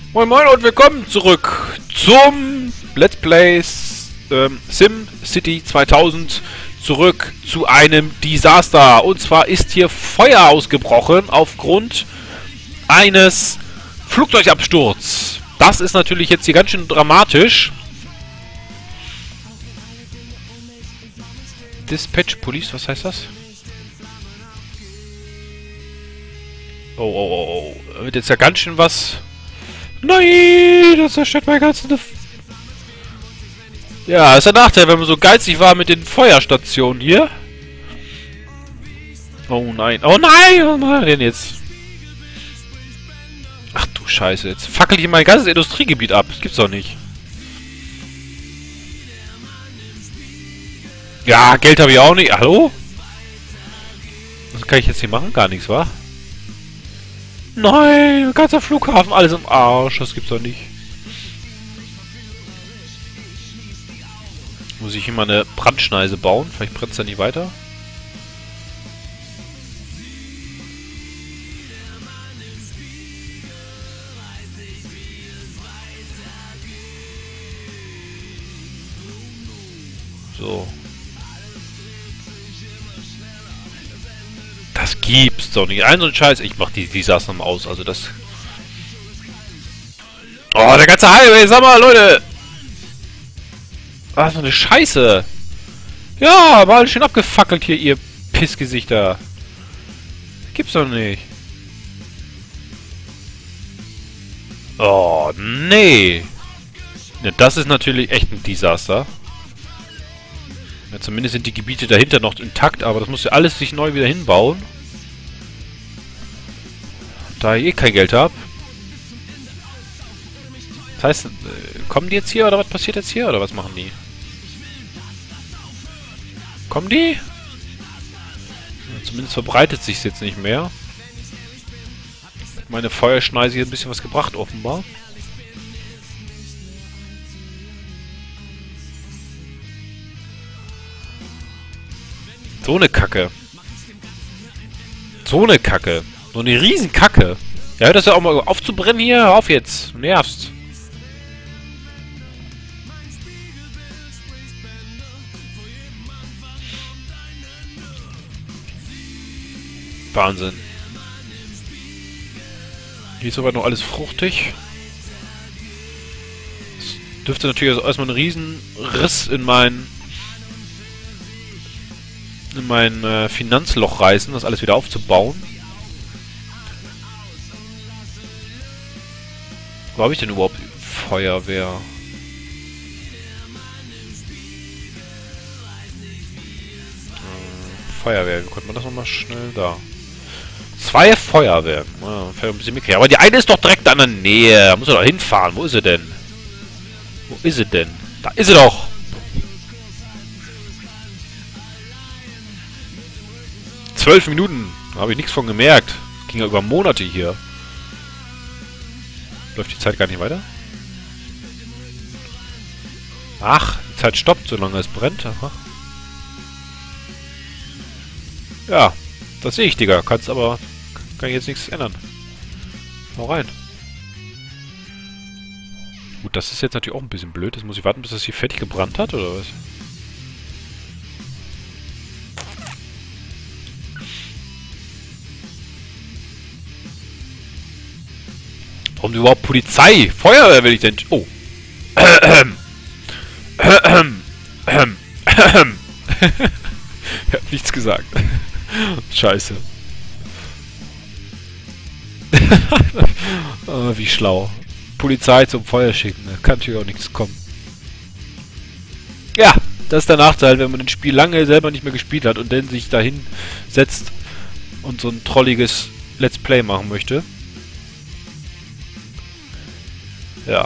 Moin Moin und willkommen zurück zum Let's Play SimCity 2000. Zurück zu einem Desaster. Und zwar ist hier Feuer ausgebrochen aufgrund eines Flugzeugabsturzes. Das ist natürlich jetzt hier ganz schön dramatisch. Dispatch Police, was heißt das? Oh. Da wird jetzt ja ganz schön was... Nein, das zerstört mein ganzes... Ja, ist der Nachteil, wenn man so geizig war mit den Feuerstationen hier. Oh nein, oh nein, was machen wir denn jetzt? Ach du Scheiße, jetzt fackel ich mein ganzes Industriegebiet ab. Das gibt's doch nicht. Ja, Geld habe ich auch nicht. Hallo? Was kann ich jetzt hier machen? Gar nichts, wa? Nein, ganzer Flughafen, alles im Arsch. Das gibt's doch nicht. Muss ich hier mal eine Brandschneise bauen? Vielleicht brennt es dann nicht weiter. So. Das gibt's doch nicht. Ein so ein Scheiß. Ich mach die Desaster mal aus. Also das... Oh, der ganze Highway. Sag mal, Leute. Was für eine Scheiße. Ja, mal schön abgefackelt hier, ihr Pissgesichter. Gibt's doch nicht. Oh, nee. Ja, das ist natürlich echt ein Desaster. Ja, zumindest sind die Gebiete dahinter noch intakt, aber das muss ja alles sich neu wieder hinbauen. Da ich eh kein Geld habe. Das heißt, kommen die jetzt hier oder was passiert jetzt hier oder was machen die? Kommen die? Ja, zumindest verbreitet sich jetzt nicht mehr. Meine Feuerschneise hier ein bisschen was gebracht offenbar. So eine Kacke. So eine Kacke. So eine Riesenkacke. Ja, hört das ja auch mal aufzubrennen hier. Hör auf jetzt. Du nervst. Wahnsinn. Hier ist soweit noch alles fruchtig. Es dürfte natürlich also erstmal einen riesen Riss in mein Finanzloch reißen, das alles wieder aufzubauen. Wo habe ich denn überhaupt Feuerwehr? Feuerwehr, wie konnte man das nochmal schnell da? 2 Feuerwehren. Ja, ein bisschen mickrig. Aber die eine ist doch direkt an der Nähe. Da muss er doch hinfahren. Wo ist sie denn? Wo ist sie denn? Da ist sie doch! ...12 Minuten. Da habe ich nichts von gemerkt. Das ging ja über Monate hier. Läuft die Zeit gar nicht weiter? Ach, die Zeit stoppt, solange es brennt. Aha. Ja, das sehe ich, Digga. Kann ich jetzt nichts ändern. Hau rein. Gut, das ist jetzt natürlich auch ein bisschen blöd. Jetzt muss ich warten, bis das hier fertig gebrannt hat, oder was? Warum überhaupt Polizei? Feuerwehr will ich denn... Oh. Ich hab nichts gesagt. Scheiße. Oh, wie schlau. Polizei zum Feuer schicken. Da kann natürlich auch nichts kommen. Ja, das ist der Nachteil, wenn man das Spiel lange selber nicht mehr gespielt hat und dann sich dahin setzt und so ein trolliges Let's Play machen möchte. Ja.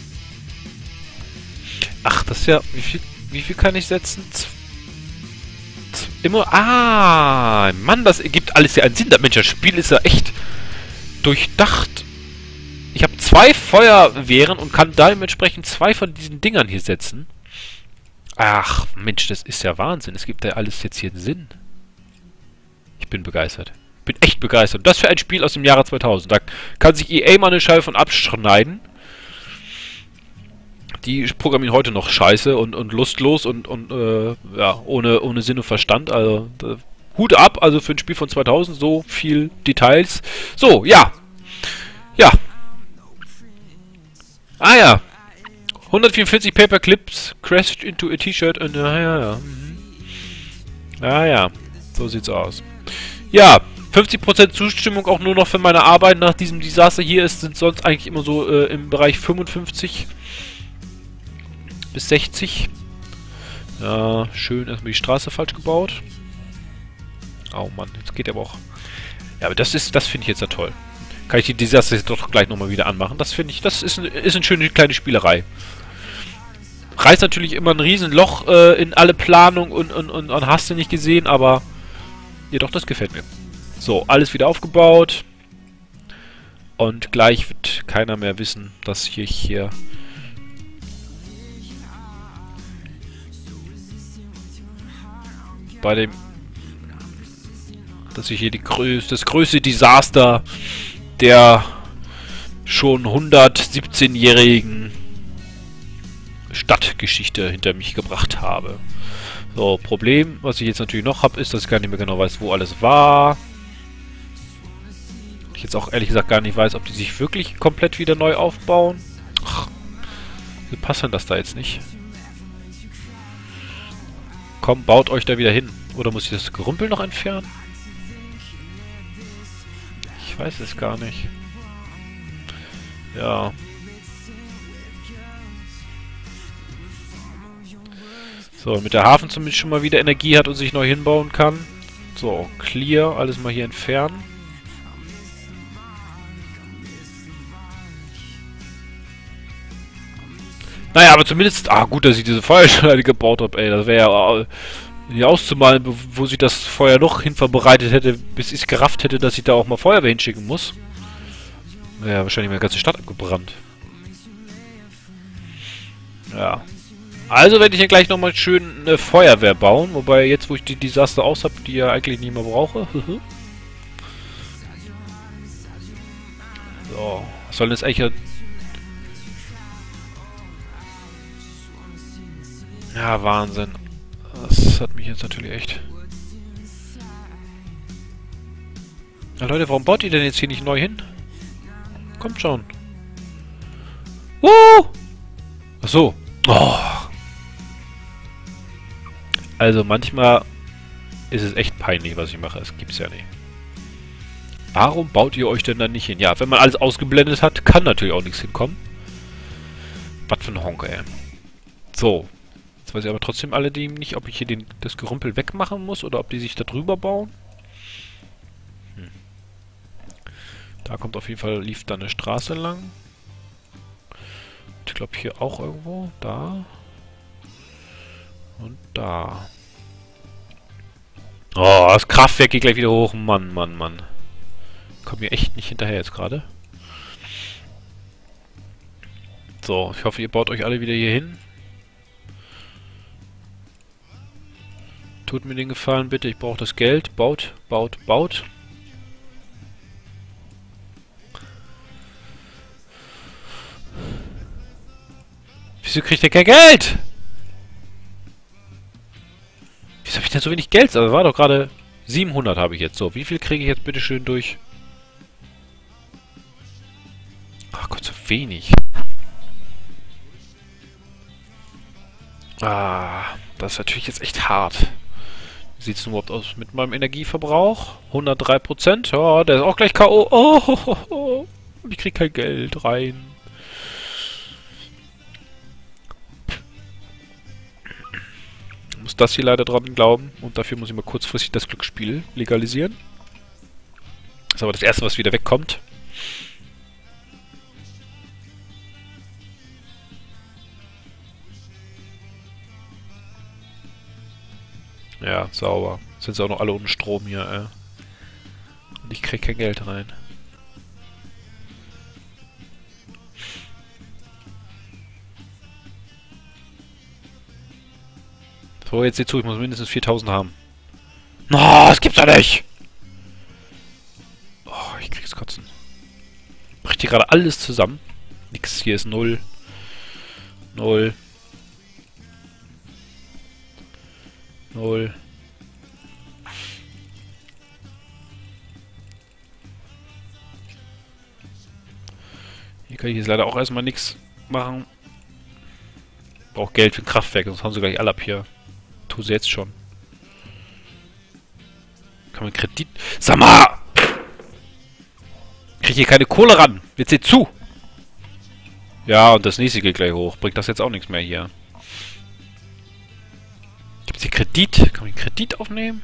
Ach, das ist ja... Wie viel kann ich setzen? Immer... Ah! Mann, das ergibt alles ja einen Sinn. Mensch, das Spiel ist ja echt durchdacht. Ich habe 2 Feuerwehren und kann dementsprechend 2 von diesen Dingern hier setzen. Ach, Mensch, das ist ja Wahnsinn. Es gibt ja alles jetzt hier einen Sinn. Ich bin begeistert. Bin echt begeistert. Das für ein Spiel aus dem Jahre 2000. Da kann sich EA mal eine Scheibe von abschneiden. Die programmieren heute noch scheiße und lustlos und ja, ohne Sinn und Verstand. Also, Hut ab, also für ein Spiel von 2000 so viel Details. So, ja. Ja. Ah ja. 144 Paperclips crashed into a T-Shirt und ja. Ah ja. So sieht's aus. Ja, 50% Zustimmung auch nur noch für meine Arbeit nach diesem Desaster hier ist, sind sonst eigentlich immer so im Bereich 55 bis 60. Ja, schön erstmal die Straße falsch gebaut. Oh Mann, jetzt geht aber auch. Ja, aber das finde ich jetzt ja toll. Kann ich die Desaster jetzt doch gleich nochmal wieder anmachen. Das finde ich, das ist eine schöne kleine Spielerei. Reißt natürlich immer ein Riesenloch in alle Planung und hast du nicht gesehen, aber ja doch, das gefällt mir. So, alles wieder aufgebaut. Und gleich wird keiner mehr wissen, dass ich hier bei dem, dass ich hier das größte Desaster der schon 117-jährigen Stadtgeschichte hinter mich gebracht habe. So, Problem, was ich jetzt natürlich noch habe, ist, dass ich gar nicht mehr genau weiß, wo alles war. Ich jetzt auch ehrlich gesagt gar nicht weiß, ob die sich wirklich komplett wieder neu aufbauen. Ach, wie passt denn das da jetzt nicht? Komm, baut euch da wieder hin. Oder muss ich das Gerümpel noch entfernen? Ich weiß es gar nicht. Ja. So, damit der Hafen zumindest schon mal wieder Energie hat und sich neu hinbauen kann. So, clear. Alles mal hier entfernen. Naja, aber zumindest... Ah, gut, dass ich diese Feuerschneide gebaut habe, ey. Das wäre ja nicht auszumalen, wo sich das Feuer noch hin vorbereitet hätte, bis ich es gerafft hätte, dass ich da auch mal Feuerwehr hinschicken muss. Naja, wahrscheinlich meine ganze Stadt abgebrannt. Ja. Also werde ich hier gleich nochmal schön eine Feuerwehr bauen. Wobei jetzt, wo ich die Desaster aus habe, die ja eigentlich nicht mehr brauche. So. Was soll denn das eigentlich... Ja, Wahnsinn. Das hat mich jetzt natürlich echt... Na Leute, warum baut ihr denn jetzt hier nicht neu hin? Kommt schon. Ach so. Oh. Also manchmal ist es echt peinlich, was ich mache. Das gibt's ja nicht. Warum baut ihr euch denn dann nicht hin? Ja, wenn man alles ausgeblendet hat, kann natürlich auch nichts hinkommen. Was für ein Honk, ey. So. Jetzt weiß ich aber trotzdem alle nicht, ob ich hier das Gerümpel wegmachen muss oder ob die sich da drüber bauen. Da kommt auf jeden Fall, lief da eine Straße lang. Ich glaube hier auch irgendwo. Da. Und da. Oh, das Kraftwerk geht gleich wieder hoch. Mann, Mann, Mann. Kommt mir echt nicht hinterher jetzt gerade. So, ich hoffe, ihr baut euch alle wieder hier hin. Tut mir den Gefallen bitte, ich brauche das Geld. Baut, baut, baut. Wieso kriegt ihr kein Geld? Wieso habe ich denn so wenig Geld? Aber war doch gerade 700 habe ich jetzt. So, wie viel kriege ich jetzt bitte schön durch? Ach Gott, so wenig. Ah, das ist natürlich jetzt echt hart. Wie sieht es denn überhaupt aus mit meinem Energieverbrauch? 103%. Ja, der ist auch gleich K.O. Oh, ich krieg kein Geld rein. Ich muss das hier leider dran glauben. Und dafür muss ich mal kurzfristig das Glücksspiel legalisieren. Das ist aber das erste, was wieder wegkommt. Ja, sauber. Sind sie auch noch alle ohne Strom hier, Und ich krieg kein Geld rein. So, jetzt seht zu, ich muss mindestens 4000 haben. No, das gibt's doch nicht! Bricht hier gerade alles zusammen. Nix, hier ist 0. 0. 0. Hier kann ich jetzt leider auch erstmal nichts machen. Braucht Geld für ein Kraftwerk, sonst hauen sie gleich alle ab hier. Tu sie jetzt schon. Kann man Kredit... Sag mal! Krieg hier keine Kohle ran! Jetzt seht zu! Ja, und das nächste geht gleich hoch. Bringt das jetzt auch nichts mehr hier. Gibt's hier Kredit? Kann man den Kredit aufnehmen?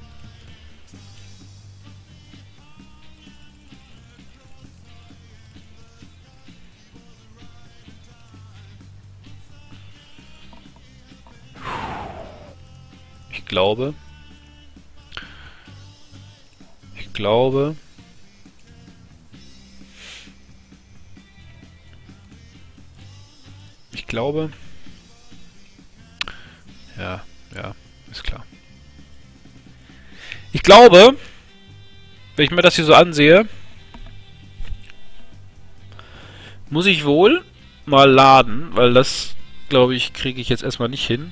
Ich glaube... Ja, ist klar. Ich glaube, wenn ich mir das hier so ansehe, muss ich wohl mal laden, weil das, glaube ich, kriege ich jetzt erstmal nicht hin.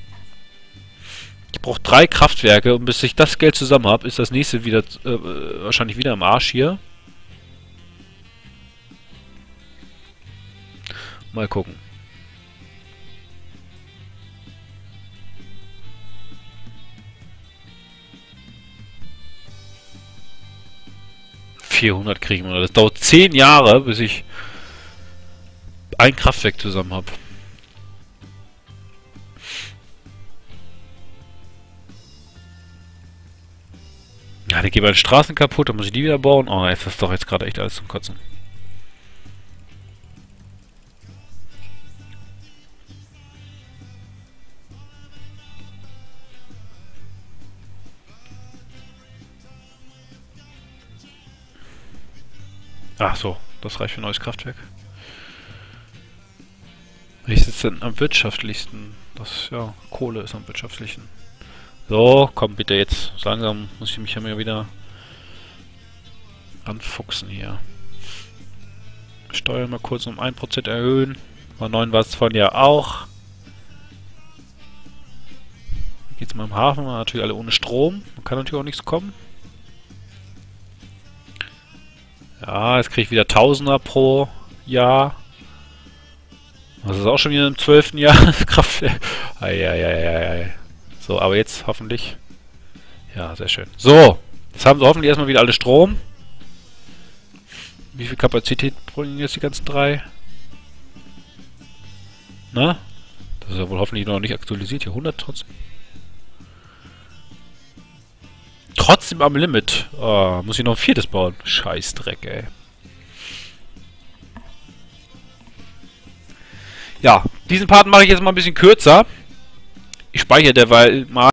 Ich brauche 3 Kraftwerke und bis ich das Geld zusammen habe, ist das nächste wieder wahrscheinlich wieder im Arsch hier. Mal gucken. $400 kriegen wir. Das dauert 10 Jahre, bis ich ein Kraftwerk zusammen habe. Ja, da gehen meine Straßen kaputt, dann muss ich die wieder bauen. Oh, ist das doch jetzt gerade echt alles zum Kotzen. Ach so, das reicht für ein neues Kraftwerk. Welches ist denn am wirtschaftlichsten? Das, ja, Kohle ist am wirtschaftlichsten. So, komm bitte jetzt. So langsam muss ich mich ja mal wieder anfuchsen hier. Steuern mal kurz um 1% erhöhen. Mal 9 war es vorhin ja auch. Wie geht's mal im Hafen? Natürlich alle ohne Strom. Man kann natürlich auch nichts kommen. Ja, jetzt kriege ich wieder Tausender pro Jahr. Das ist auch schon wieder im 12. Jahr Kraftwerk. Eieieiei. So, aber jetzt hoffentlich. Ja, sehr schön. So, jetzt haben sie hoffentlich erstmal wieder alle Strom. Wie viel Kapazität bringen jetzt die ganzen 3? Na? Das ist ja wohl hoffentlich noch nicht aktualisiert. Hier 100 trotzdem. Trotzdem am Limit. Oh, muss ich noch ein 4. bauen. Scheißdreck, ey. Ja, diesen Part mache ich jetzt mal ein bisschen kürzer. Ich speichere derweil mal.